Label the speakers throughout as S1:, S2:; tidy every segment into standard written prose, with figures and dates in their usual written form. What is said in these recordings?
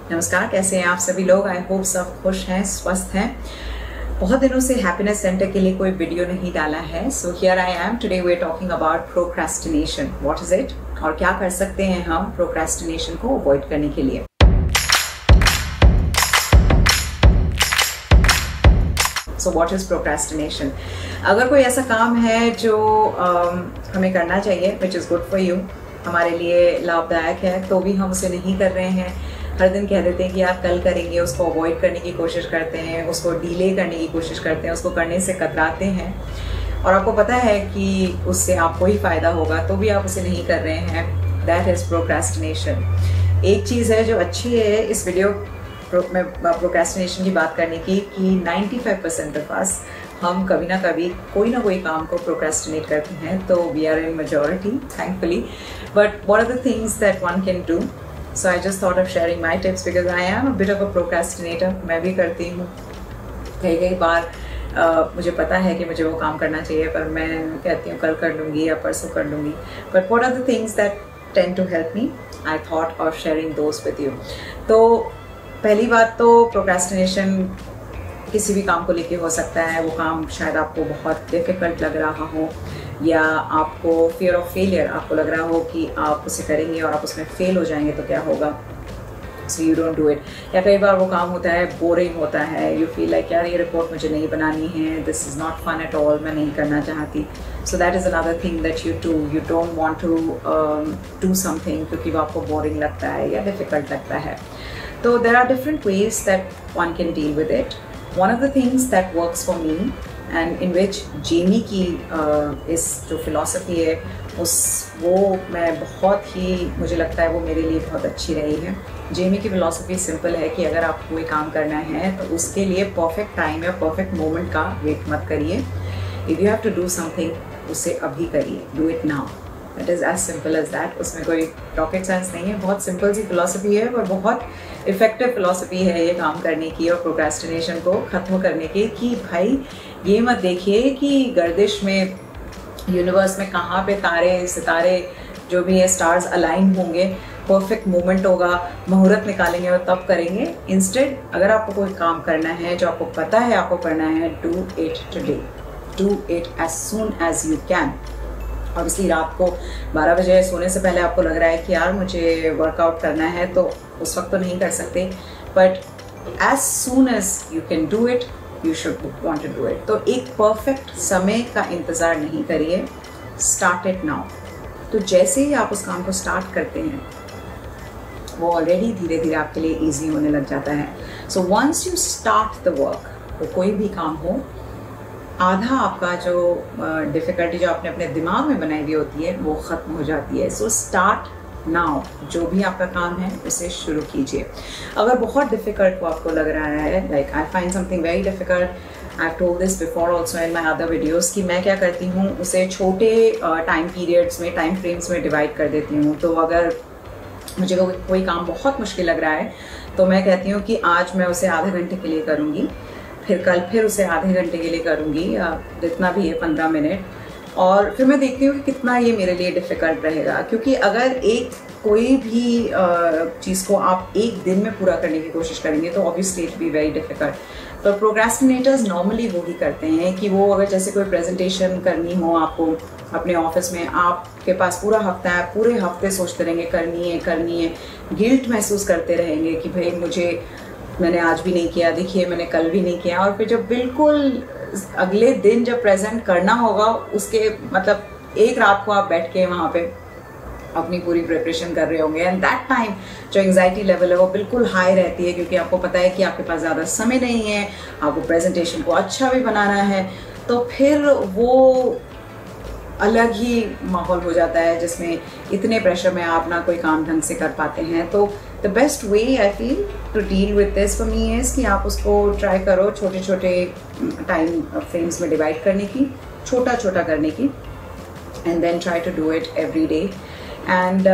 S1: नमस्कार, कैसे हैं आप सभी लोग। आई होप सब खुश हैं, स्वस्थ हैं। बहुत दिनों से हैप्पीनेस सेंटर के लिए कोई वीडियो नहीं डाला है, so here I am. Today we are talking about procrastination. What is it और क्या कर सकते हैं हम प्रोक्रेस्टिनेशन को अवॉइड करने के लिए। So what is procrastination? अगर कोई ऐसा काम है जो हमें करना चाहिए, which is good for you, हमारे लिए लाभदायक है, तो भी हम उसे नहीं कर रहे हैं। हर दिन कह देते हैं कि यार कल करेंगे, उसको अवॉइड करने की कोशिश करते हैं, उसको डिले करने की कोशिश करते हैं, उसको करने से कतराते हैं और आपको पता है कि उससे आपको ही फ़ायदा होगा, तो भी आप उसे नहीं कर रहे हैं। That is procrastination. एक चीज़ है जो अच्छी है इस वीडियो में प्रोक्रेस्टिनेशन की बात करने की कि 95% ऑफ अस हम कभी ना कभी कोई ना कोई काम को प्रोक्रेस्टिनेट करते हैं, तो we are in majority thankfully. But what are the things that one can do? So I just thought of sharing my tips because I am a bit of a procrastinator. मैं भी करती हूँ। कई बार मुझे पता है कि मुझे वो काम करना चाहिए, पर मैं कहती हूँ कल कर लूँगी या परसों कर लूँगी। But what are the things that tend to help me? I thought of sharing those with you. तो पहली बात तो प्रोक्रेस्टिनेशन किसी भी काम को लेके हो सकता है। वो काम शायद आपको बहुत डिफ़िकल्ट लग रहा हो या आपको फियर ऑफ फेलियर, आपको लग रहा हो कि आप उसे करेंगे और आप उसमें फेल हो जाएंगे तो क्या होगा, so you don't do it. या कई बार वो काम होता है बोरिंग होता है, यू फील लाइक यार ये रिपोर्ट मुझे नहीं बनानी है, this is not fun at all, मैं नहीं करना चाहती। So that is another thing that you don't want to do something क्योंकि वो आपको बोरिंग लगता है या डिफ़िकल्ट लगता है। तो there are different ways that one can deal with it. One of the things that works for me and in which Jamie की इस जो philosophy है वो मैं बहुत ही, मुझे लगता है वो मेरे लिए बहुत अच्छी रही है। जेमी की philosophy सिंपल है कि अगर आपको कोई काम करना है तो उसके लिए परफेक्ट टाइम या परफेक्ट मोमेंट का वेट मत करिए। If you have to do something, उसे अभी करिए, do it now. It is as simple as that. उसमें कोई रॉकेट साइंस नहीं है, बहुत सिंपल सी फिलॉसफी है और बहुत इफेक्टिव फिलॉसफी है ये काम करने की और प्रोक्रेस्टिनेशन को ख़त्म करने की। कि भाई ये मत देखिए कि गर्दिश में, यूनिवर्स में कहाँ पे तारे सितारे जो भी है स्टार्स अलाइन होंगे, परफेक्ट मोमेंट होगा, मुहूर्त निकालेंगे और तब करेंगे। इंस्टेड अगर आपको कोई काम करना है जो आपको पता है आपको करना है, do it today, do it as soon as you can. Obviously रात को 12 बजे सोने से पहले आपको लग रहा है कि यार मुझे वर्कआउट करना है, तो उस वक्त तो नहीं कर सकते, but as soon as you can do it, you should want to do it. तो एक परफेक्ट समय का इंतज़ार नहीं करिए, स्टार्ट इट नाउ। तो जैसे ही आप उस काम को स्टार्ट करते हैं वो ऑलरेडी धीरे धीरे आपके लिए ईजी होने लग जाता है। So once you start the work, वो कोई भी काम हो, आधा आपका जो डिफ़िकल्टी जो आपने अपने दिमाग में बनाई हुई होती है वो ख़त्म हो जाती है। So start now. जो भी आपका काम है उसे शुरू कीजिए। अगर बहुत डिफ़िकल्ट वो आपको लग रहा है, like I find something very difficult, I have told this before also in my other videos, कि मैं क्या करती हूँ उसे छोटे टाइम पीरियड्स में, टाइम फ्रेम्स में डिवाइड कर देती हूँ। तो अगर मुझे कोई काम बहुत मुश्किल लग रहा है तो मैं कहती हूँ कि आज मैं उसे आधे घंटे के लिए करूँगी, फिर कल फिर उसे आधे घंटे के लिए करूँगी, या जितना भी है 15 मिनट, और फिर मैं देखती हूँ कि कितना ये मेरे लिए डिफ़िकल्ट रहेगा। क्योंकि अगर कोई भी चीज़ को आप एक दिन में पूरा करने की कोशिश करेंगे तो obviously it be very difficult. तो प्रोक्रेस्टिनेटर्स नॉर्मली वो ही करते हैं कि वो अगर जैसे कोई प्रेजेंटेशन करनी हो आपको अपने ऑफिस में, आपके पास पूरा हफ्ता है, पूरे हफ्ते सोचते रहेंगे करनी है, गिल्ट महसूस करते रहेंगे कि भाई मैंने आज भी नहीं किया, देखिए मैंने कल भी नहीं किया, और फिर जब बिल्कुल अगले दिन जब प्रेजेंट करना होगा उसके मतलब एक रात को आप बैठ के वहाँ पे अपनी पूरी प्रिपरेशन कर रहे होंगे, एंड दैट टाइम जो एंग्जाइटी लेवल है वो बिल्कुल हाई रहती है, क्योंकि आपको पता है कि आपके पास ज़्यादा समय नहीं है, आपको प्रेजेंटेशन को अच्छा भी बनाना है। तो फिर वो अलग ही माहौल हो जाता है जिसमें इतने प्रेशर में आप ना कोई काम ढंग से कर पाते हैं। तो the best way I feel to deal with this for me is कि आप उसको ट्राई करो छोटे छोटे टाइम फ्रेम्स में डिवाइड करने की, छोटा छोटा करने की, and then try to do it every day. And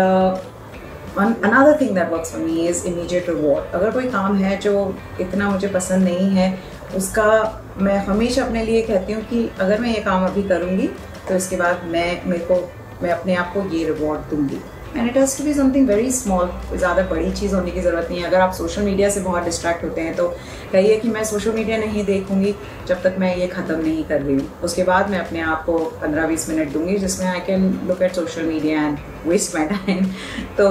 S1: another thing that works for me is immediate reward. अगर कोई काम है जो इतना मुझे पसंद नहीं है, उसका मैं हमेशा अपने लिए कहती हूँ कि अगर मैं ये काम अभी करूँगी तो इसके बाद मैं अपने आप को ये रिवॉर्ड दूंगी। And it has to be something very small. ज़्यादा बड़ी चीज़ होने की ज़रूरत नहीं है। अगर आप सोशल मीडिया से बहुत डिस्ट्रैक्ट होते हैं तो कहिए कि मैं सोशल मीडिया नहीं देखूंगी जब तक मैं ये ख़त्म नहीं कर रही हूँ। उसके बाद मैं अपने आप को 15-20 मिनट दूंगी जिसमें I can look at social media and waste my time. तो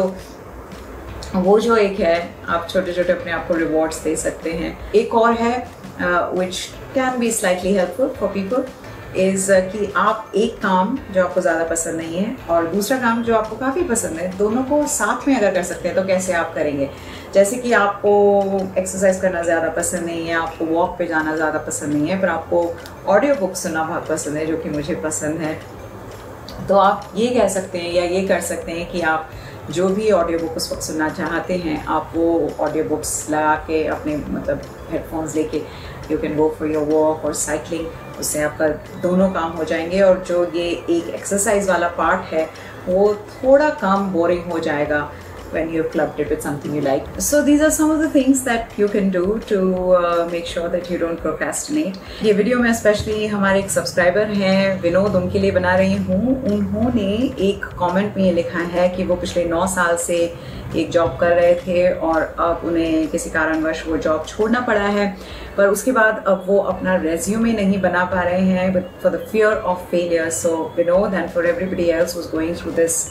S1: वो जो एक है, आप छोटे छोटे अपने आप को रिवॉर्ड्स दे सकते हैं। एक और है which can be slightly helpful for people is कि आप एक काम जो आपको ज़्यादा पसंद नहीं है और दूसरा काम जो आपको काफ़ी पसंद है, दोनों को साथ में अगर कर सकते हैं तो कैसे आप करेंगे। जैसे कि आपको एक्सरसाइज करना ज़्यादा पसंद नहीं है, आपको वॉक पे जाना ज़्यादा पसंद नहीं है, पर आपको ऑडियो बुक सुनना बहुत पसंद है, जो कि मुझे पसंद है। तो आप ये कह सकते हैं या ये कर सकते हैं कि आप जो भी ऑडियो बुक उस वक्त सुनना चाहते हैं, आप वो ऑडियो बुक्स लगा के अपने मतलब हेडफोन्स लेके you can go for your walk और साइकिलिंग। उससे आपका दोनों काम हो जाएंगे और जो ये एक एक्सरसाइज वाला पार्ट है वो थोड़ा कम बोरिंग हो जाएगा when you've clubbed it with something you like. So these are some of the things that you can do to make sure that you don't procrastinate. ये वीडियो में स्पेशली हमारे एक सब्सक्राइबर हैं विनोद, उनके लिए बना रही हूँ। उन्होंने एक कमेंट में ये लिखा है कि वो पिछले 9 साल से एक जॉब कर रहे थे और अब उन्हें किसी कारणवश वो जॉब छोड़ना पड़ा है, पर उसके बाद अब वो अपना रेज्यूमे नहीं बना पा रहे हैं for the fear of failure. So Vinod and for everybody else was going through this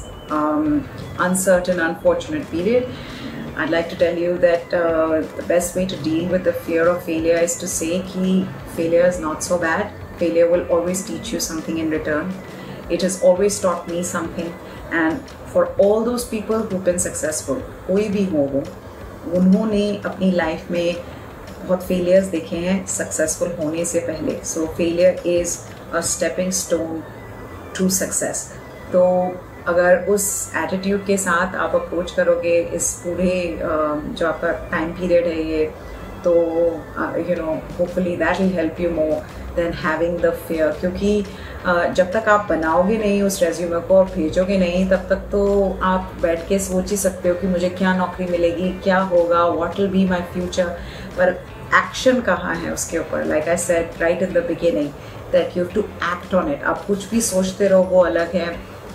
S1: uncertain, unfortunate period, I'd like to tell you that the best way to deal with the fear of failure is to say कि failure is not so bad. Failure will always teach you something in return. It has always taught me something, and for all those people who've been successful, कोई भी हो वो, उन्होंने अपनी life में बहुत failures देखे हैं सक्सेसफुल होने से पहले। So failure is a stepping stone to success. तो अगर उस एटीट्यूड के साथ आप अप्रोच करोगे इस पूरे जो आपका टाइम पीरियड है ये, तो you know hopefully that will help you more than having the fear. क्योंकि जब तक आप बनाओगे नहीं उस रेज्यूमे को और भेजोगे नहीं, तब तक तो आप बैठ के सोच ही सकते हो कि मुझे क्या नौकरी मिलेगी, क्या होगा, what will be my future, पर एक्शन कहाँ है उसके ऊपर। Like I said right in the beginning that you have to act on it. आप कुछ भी सोचते रहो वो अलग है,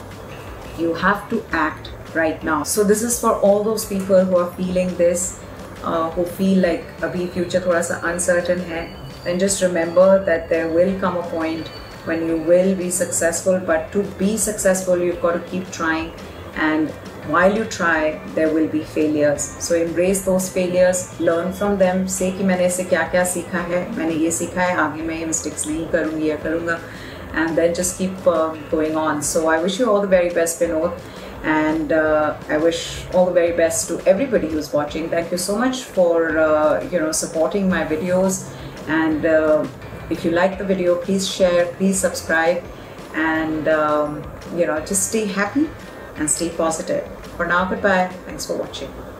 S1: you have to act right now. So this is for all those people who are feeling this, who feel like abhi future thoda sa uncertain hai, and just remember that there will come a point when you will be successful, but to be successful you've got to keep trying, and while you try there will be failures. So embrace those failures, learn from them, say कि मैंने इससे क्या क्या सीखा है, मैंने ये सीखा है, आगे मैं ये मिस्टेक्स नहीं करूँगी या करूँगा, and then just keep going on. So I wish you all the very best, Vinod, and I wish all the very best to everybody who's watching. Thank you so much for you know, supporting my videos, and if you like the video, please share, please subscribe, and you know, just stay happy and stay positive. For now, goodbye. Thanks for watching.